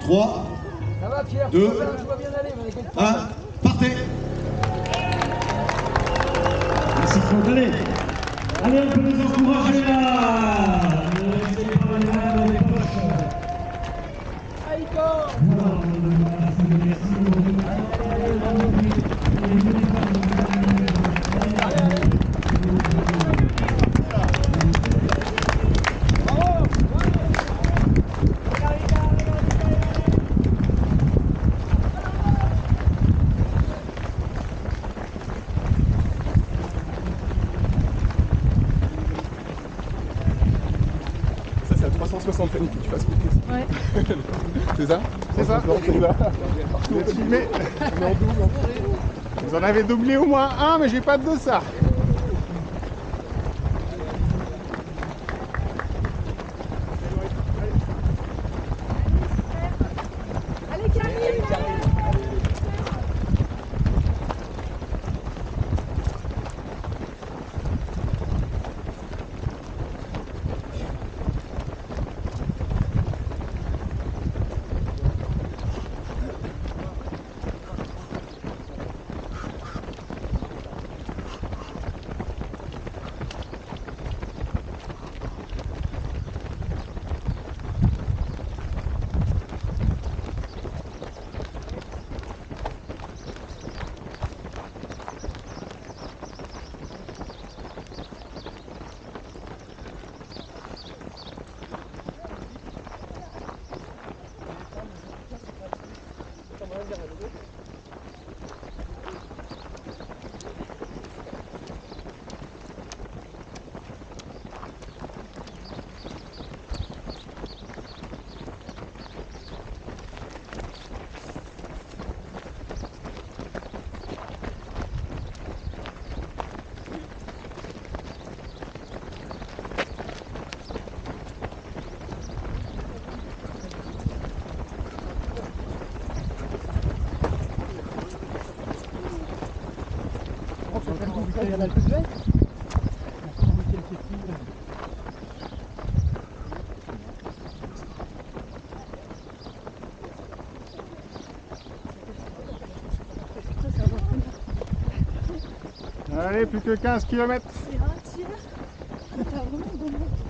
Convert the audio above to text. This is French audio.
3, Ça va Pierre, 2, je vois bien aller, mais quel temps 1, partez. Merci Claude, allez. Allez, on peut les encourager là. C'est pas les mains dans les poches. Aïko. Ça c'est à 360 Fanny que tu fasses cliquer. Ouais. C'est ça? C'est ça. Vous êtes filmé. On est en double. Vous en avez doublé au moins un, mais j'ai pas de dossard. Allez Camille. Il y en a le plus de Allez, plus que 15 km. T'as vraiment bon.